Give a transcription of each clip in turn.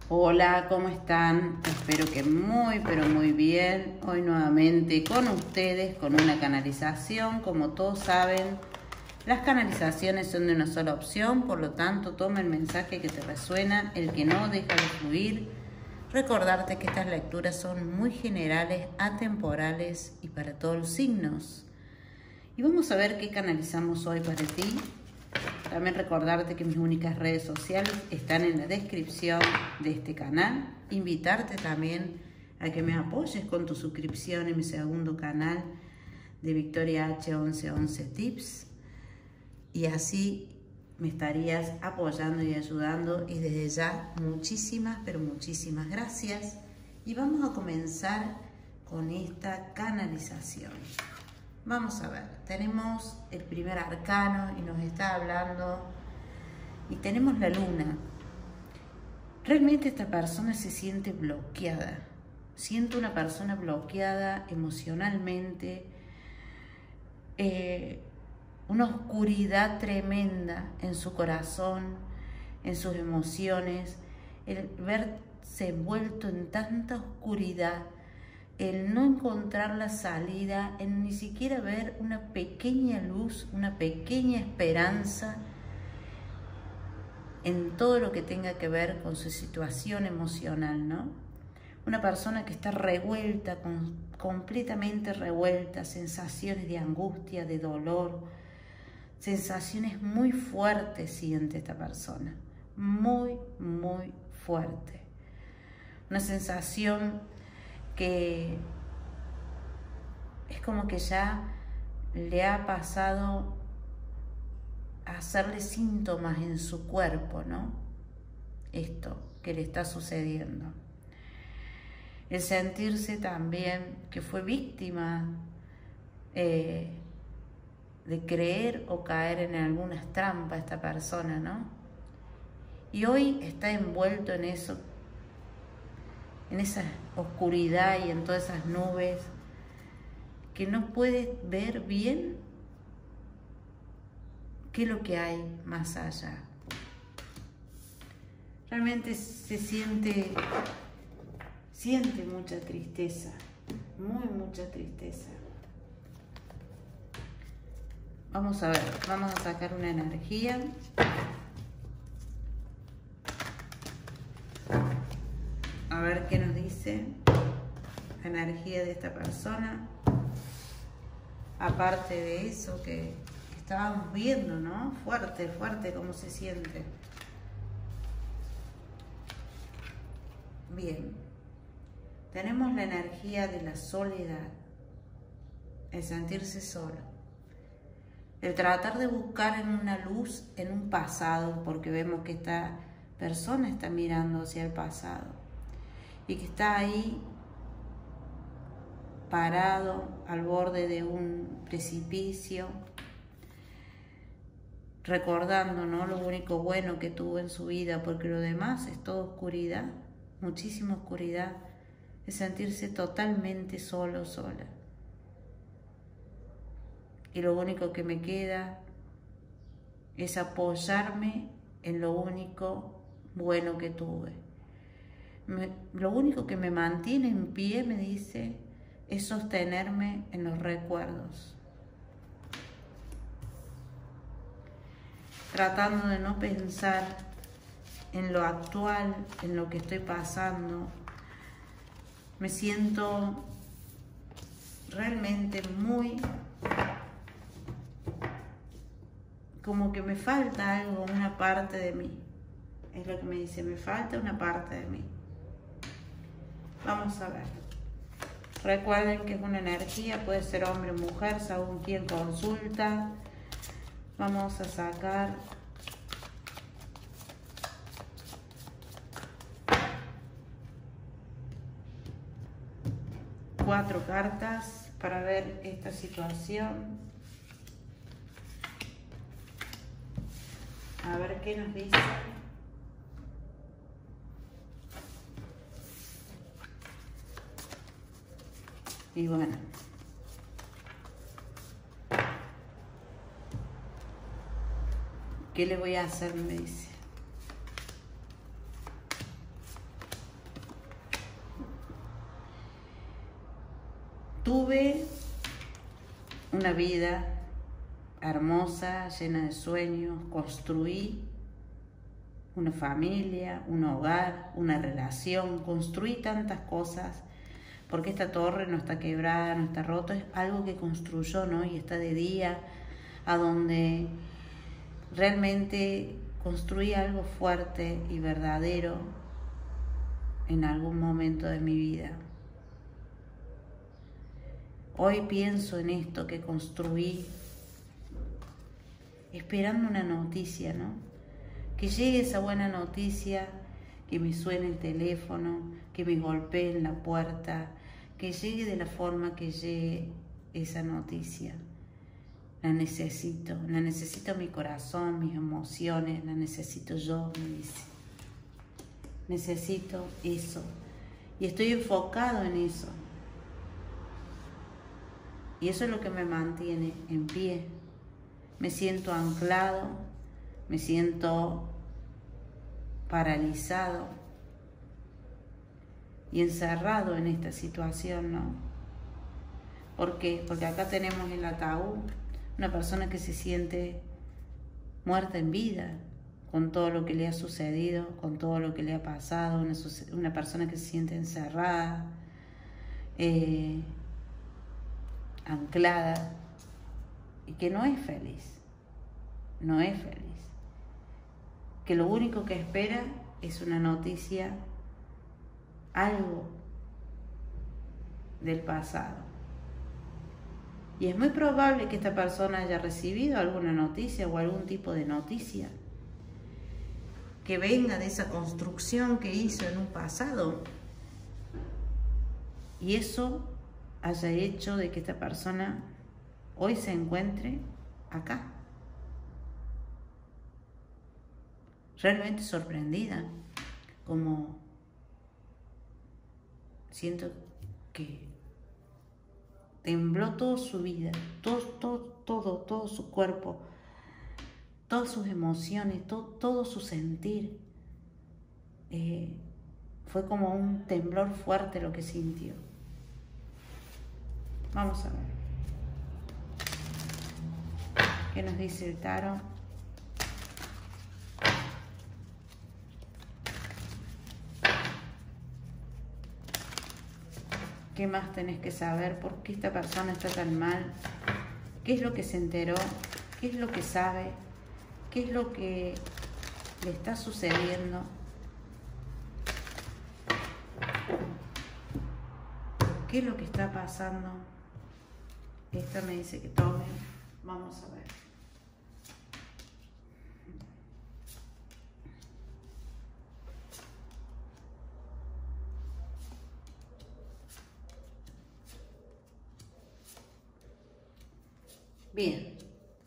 Hola, ¿cómo están? Espero que muy, pero muy bien. Hoy nuevamente con ustedes, con una canalización. Como todos saben, las canalizaciones son de una sola opción, por lo tanto, toma el mensaje que te resuena, el que no, deja de fluir. Recordarte que estas lecturas son muy generales, atemporales y para todos los signos. Y vamos a ver qué canalizamos hoy para ti. También recordarte que mis únicas redes sociales están en la descripción de este canal. Invitarte también a que me apoyes con tu suscripción en mi segundo canal de Victoria H 1111 Tips. Y así me estarías apoyando y ayudando. Y desde ya, muchísimas, pero muchísimas gracias. Y vamos a comenzar con esta canalización. Vamos a ver, tenemos el primer arcano y nos está hablando, y tenemos la luna. Realmente esta persona se siente bloqueada. Siento una persona bloqueada emocionalmente, una oscuridad tremenda en su corazón, en sus emociones, el verse envuelto en tanta oscuridad, el no encontrar la salida, el ni siquiera ver una pequeña luz, una pequeña esperanza en todo lo que tenga que ver con su situación emocional, ¿no? Una persona que está revuelta, completamente revuelta, sensaciones de angustia, de dolor, sensaciones muy fuertes siente esta persona, muy, muy fuerte. Una sensación que es como que ya le ha pasado a hacerle síntomas en su cuerpo, ¿no? Esto que le está sucediendo. El sentirse también que fue víctima de creer o caer en algunas trampas esta persona, ¿no? Y hoy está envuelto en eso, en esa oscuridad y en todas esas nubes, que no puede ver bien qué es lo que hay más allá. Realmente se siente mucha tristeza, mucha tristeza. Vamos a ver, vamos a sacar una energía. A ver qué nos dice la energía de esta persona. Aparte de eso que estábamos viendo, ¿no? Fuerte, fuerte cómo se siente. Bien. Tenemos la energía de la soledad, el sentirse solo, el tratar de buscar en una luz, en un pasado, porque vemos que esta persona está mirando hacia el pasado y que está ahí parado al borde de un precipicio, recordando, ¿no?, lo único bueno que tuvo en su vida, porque lo demás es toda oscuridad, muchísima oscuridad, es sentirse totalmente solo, sola. Y lo único que me queda es apoyarme en lo único bueno que tuve. Lo único que me mantiene en pie, me dice, es sostenerme en los recuerdos. Tratando de no pensar en lo actual, en lo que estoy pasando. Me siento realmente muy como que me falta algo, una parte de mí. Es lo que me dice, me falta una parte de mí. Vamos a ver. Recuerden que es una energía, puede ser hombre o mujer, según quien consulta. Vamos a sacar 4 cartas para ver esta situación. A ver qué nos dice. Y bueno. ¿Qué le voy a hacer? Me dice. tuve una vida hermosa, llena de sueños, construí una familia, un hogar, una relación, construí tantas cosas, porque esta torre no está quebrada, no está rota, es algo que construyó, ¿no? Y está de día, a donde realmente construí algo fuerte y verdadero en algún momento de mi vida. Hoy pienso en esto que construí, esperando una noticia, ¿no? Que llegue esa buena noticia, que me suene el teléfono, que me golpee en la puerta, que llegue de la forma que llegue esa noticia. La necesito en mi corazón, mis emociones, la necesito yo, me dice. Necesito eso. Y estoy enfocado en eso. Y eso es lo que me mantiene en pie. Me siento anclado, me siento paralizado y encerrado en esta situación, ¿no? ¿Por qué? Porque acá tenemos el ataúd, una persona que se siente muerta en vida, con todo lo que le ha sucedido, con todo lo que le ha pasado, una persona que se siente encerrada, anclada, y que no es feliz, que lo único que espera es una noticia, algo del pasado. Y es muy probable que esta persona haya recibido alguna noticia o algún tipo de noticia que venga de esa construcción que hizo en un pasado, y eso haya hecho de que esta persona hoy se encuentre acá, realmente sorprendida, como siento que tembló toda su vida, todo su cuerpo, todas sus emociones, todo su sentir. Fue como un temblor fuerte lo que sintió. Vamos a ver qué nos dice el tarot. ¿Qué más tenés que saber? ¿Por qué esta persona está tan mal? ¿Qué es lo que se enteró? ¿Qué es lo que sabe? ¿Qué es lo que le está sucediendo? ¿Qué es lo que está pasando? Esta me dice que tome. Vamos a ver. Bien,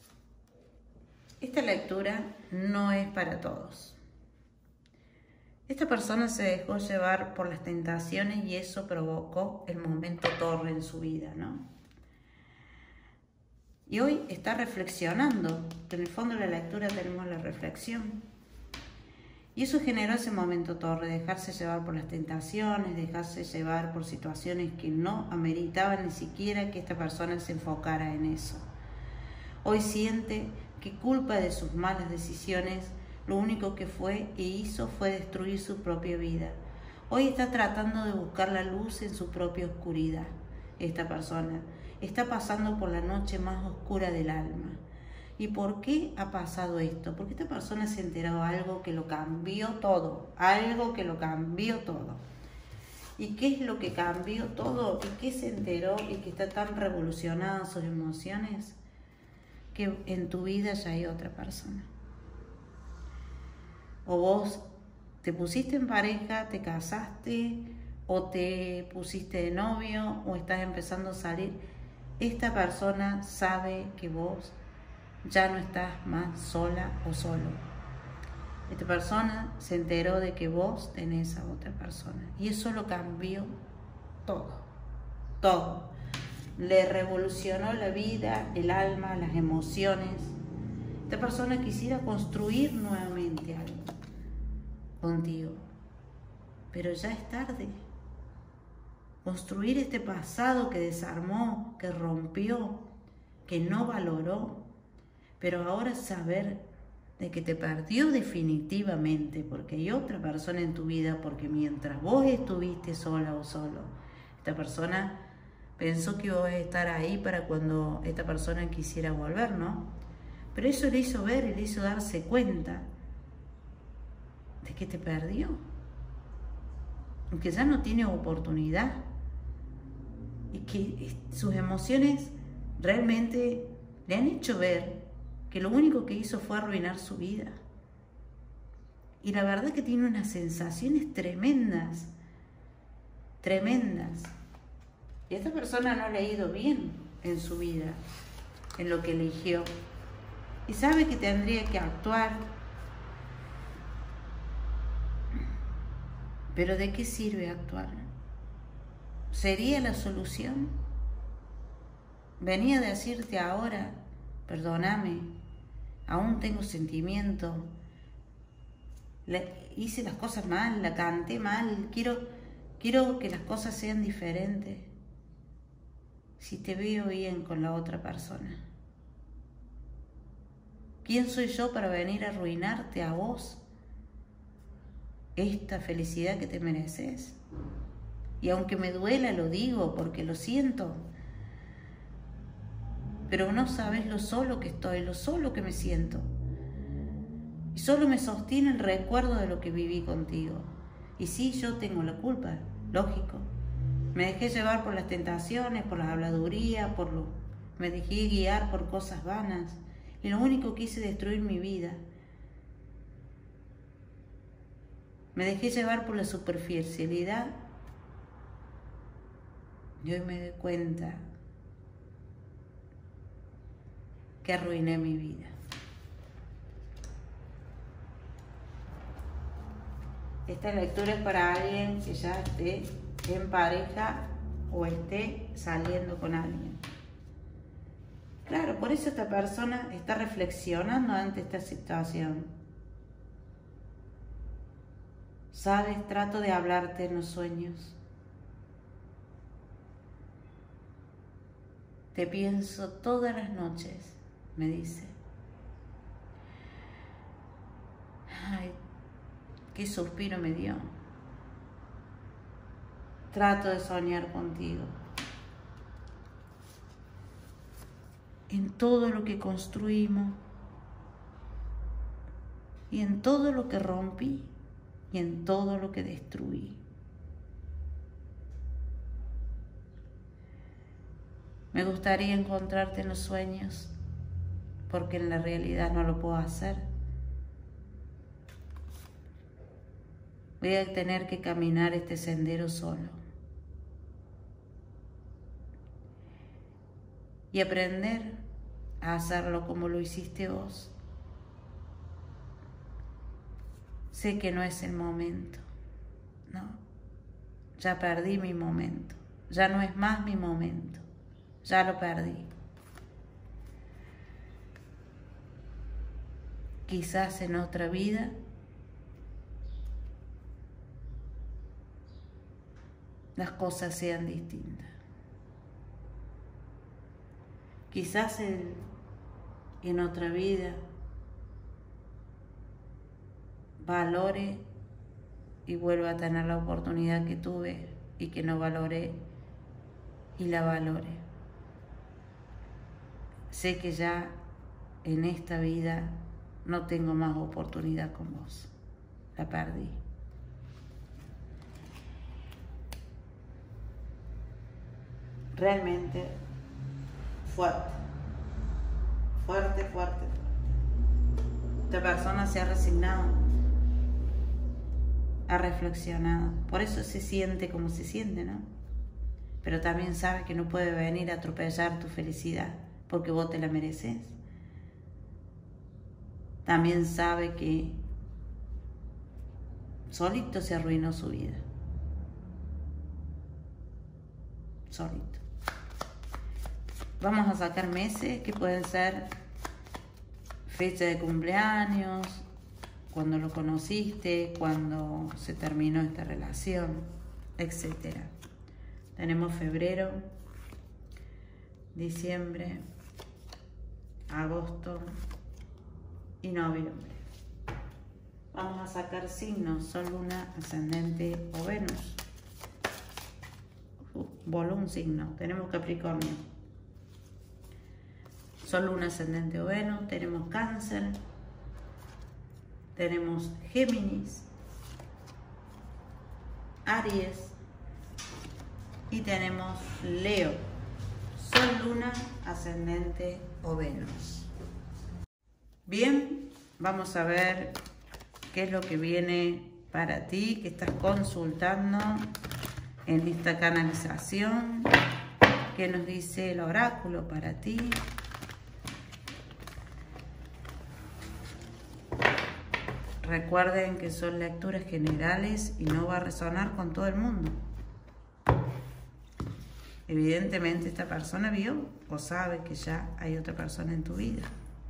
esta lectura no es para todos. Esta persona se dejó llevar por las tentaciones y eso provocó el momento torre en su vida, ¿no? Y hoy está reflexionando, que en el fondo de la lectura tenemos la reflexión. Y eso generó ese momento torre, dejarse llevar por las tentaciones, dejarse llevar por situaciones que no ameritaban ni siquiera que esta persona se enfocara en eso. Hoy siente que culpa de sus malas decisiones, lo único que fue e hizo fue destruir su propia vida. Hoy está tratando de buscar la luz en su propia oscuridad. Esta persona está pasando por la noche más oscura del alma. ¿Y por qué ha pasado esto? Porque esta persona se enteró de algo que lo cambió todo, ¿Y qué es lo que cambió todo? ¿Y qué se enteró y que está tan revolucionado sus emociones? Que en tu vida ya hay otra persona. O vos te pusiste en pareja, te casaste, o te pusiste de novio, o estás empezando a salir. Esta persona sabe que vos ya no estás más sola o solo. Esta persona se enteró de que vos tenés a otra persona. Y eso lo cambió todo. Le revolucionó la vida, el alma, las emociones. Esta persona quisiera construir nuevamente algo contigo, pero ya es tarde. construir este pasado que desarmó, que rompió, que no valoró, pero ahora saber de que te perdió definitivamente porque hay otra persona en tu vida, porque mientras vos estuviste sola o solo, esta persona pensó que ibas a estar ahí para cuando esta persona quisiera volver, ¿no? Pero eso le hizo ver, le hizo darse cuenta de que te perdió, que ya no tiene oportunidad y que sus emociones realmente le han hecho ver que lo único que hizo fue arruinar su vida. Y la verdad que tiene unas sensaciones tremendas, tremendas. Y a esta persona no le ha ido bien en su vida, en lo que eligió. Y sabe que tendría que actuar. Pero ¿de qué sirve actuar? ¿Sería la solución? Venía a decirte ahora, perdóname, aún tengo sentimiento, hice las cosas mal, la canté mal, quiero que las cosas sean diferentes. Si te veo bien con la otra persona, ¿quién soy yo para venir a arruinarte a vos esta felicidad que te mereces? Y aunque me duela, lo digo porque lo siento. Pero no sabes lo solo que estoy, lo solo que me siento. Y solo me sostiene el recuerdo de lo que viví contigo. Y sí, yo tengo la culpa, lógico. Me dejé llevar por las tentaciones, por las habladurías, me dejé guiar por cosas vanas. Y lo único que hice destruir mi vida. Me dejé llevar por la superficialidad. Y hoy me doy cuenta que arruiné mi vida. Esta lectura es para alguien que ya esté en pareja o esté saliendo con alguien. Claro, por eso esta persona está reflexionando ante esta situación. Sabes, trato de hablarte en los sueños. Te pienso todas las noches, me dice. Ay, qué suspiro me dio. Trato de soñar contigo. En todo lo que construimos y en todo lo que rompí y en todo lo que destruí. Me gustaría encontrarte en los sueños, porque en la realidad no lo puedo hacer. Voy a tener que caminar este sendero solo. Y aprender a hacerlo como lo hiciste vos. Sé que no es el momento, ¿no? Ya perdí mi momento. Ya no es más mi momento. Ya lo perdí. Quizás en otra vida las cosas sean distintas. Quizás en otra vida valore y vuelva a tener la oportunidad que tuve y que no valoré y la valore. Sé que ya en esta vida no tengo más oportunidad con vos. La perdí. Realmente fuerte. Fuerte, fuerte, fuerte. Esta persona se ha resignado. Ha reflexionado. Por eso se siente como se siente, ¿no? Pero también sabe que no puede venir a atropellar tu felicidad, porque vos te la mereces. También sabe que solito se arruinó su vida. Solito. Vamos a sacar meses que pueden ser fecha de cumpleaños, cuando lo conociste, cuando se terminó esta relación, etc. Tenemos febrero, diciembre, agosto y noviembre. Vamos a sacar signos: Sol, Luna, Ascendente o Venus. Voló un signo. Tenemos Capricornio, Sol, Luna, Ascendente o Venus. Tenemos Cáncer, tenemos Géminis, Aries y tenemos Leo. Sol, Luna, Ascendente o Venus. Bien, vamos a ver qué es lo que viene para ti, que estás consultando en esta canalización. ¿Qué nos dice el oráculo para ti? Recuerden que son lecturas generales y no va a resonar con todo el mundo. Evidentemente esta persona vio o sabe que ya hay otra persona en tu vida.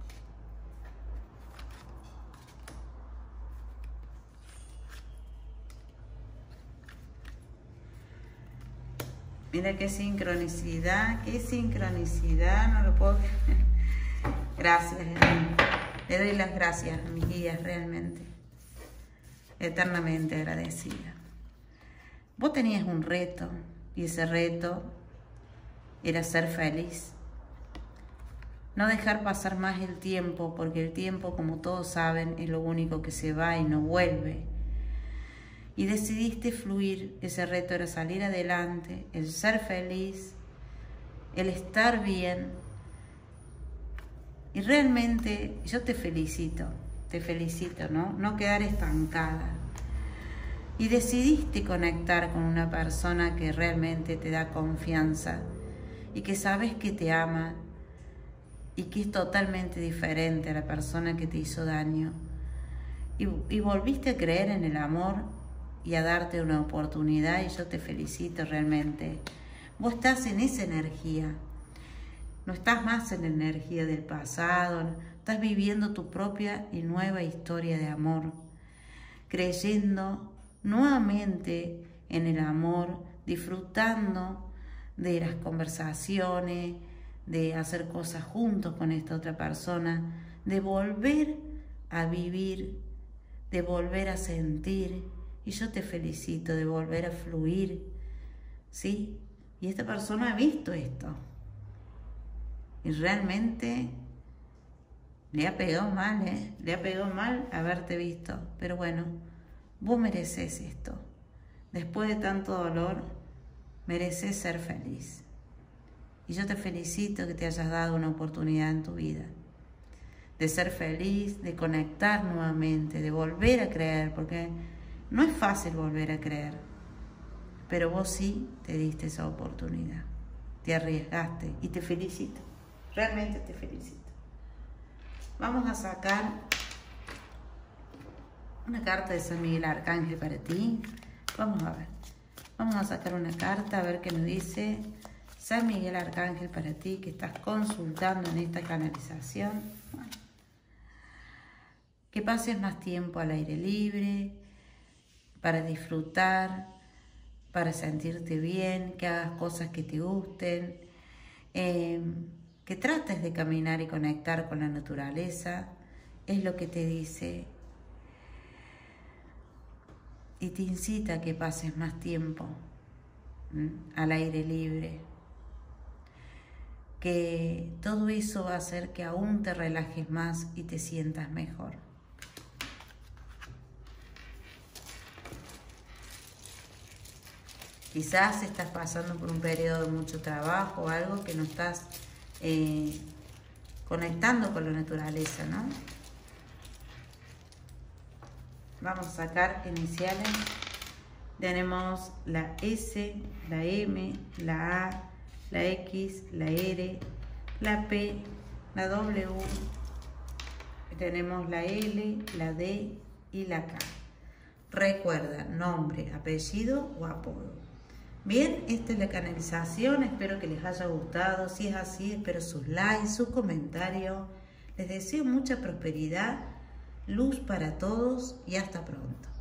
Mira qué sincronicidad, no lo puedo creer. Gracias, hermano. Le doy las gracias a mis guías, realmente. Eternamente agradecida. Vos tenías un reto y ese reto era ser feliz. No dejar pasar más el tiempo, porque el tiempo, como todos saben, es lo único que se va y no vuelve. Y decidiste fluir. Ese reto era salir adelante, el ser feliz, el estar bien. Y realmente yo te felicito, ¿no? No quedar estancada. Y decidiste conectar con una persona que realmente te da confianza y que sabes que te ama y que es totalmente diferente a la persona que te hizo daño. Y volviste a creer en el amor y a darte una oportunidad, y yo te felicito realmente. Vos estás en esa energía, no estás más en la energía del pasado, estás viviendo tu propia y nueva historia de amor, creyendo nuevamente en el amor, disfrutando de las conversaciones, de hacer cosas juntos con esta otra persona, de volver a vivir, de volver a sentir. Y yo te felicito, de volver a fluir, ¿sí? Y esta persona ha visto esto. Y realmente le ha pegado mal, ¿eh? Le ha pegado mal haberte visto. Pero bueno, vos mereces esto. Después de tanto dolor, mereces ser feliz. Y yo te felicito que te hayas dado una oportunidad en tu vida. De ser feliz, de conectar nuevamente, de volver a creer, porque no es fácil volver a creer, pero vos sí te diste esa oportunidad, te arriesgaste y te felicito, realmente te felicito. Vamos a sacar una carta de San Miguel Arcángel para ti. Vamos a ver, vamos a sacar una carta a ver qué nos dice San Miguel Arcángel para ti, que estás consultando en esta canalización. Bueno, que pases más tiempo al aire libre, para disfrutar, para sentirte bien, que hagas cosas que te gusten, que trates de caminar y conectar con la naturaleza, es lo que te dice. Y te incita a que pases más tiempo al aire libre. Que todo eso va a hacer que aún te relajes más y te sientas mejor. Quizás estás pasando por un periodo de mucho trabajo o algo que no estás conectando con la naturaleza, ¿no? Vamos a sacar iniciales. Tenemos la S, la M, la A, la X, la R, la P, la W. Tenemos la L, la D y la K. Recuerda, nombre, apellido o apodo. Bien, esta es la canalización, espero que les haya gustado. Si es así, espero sus likes, sus comentarios. Les deseo mucha prosperidad, luz para todos y hasta pronto.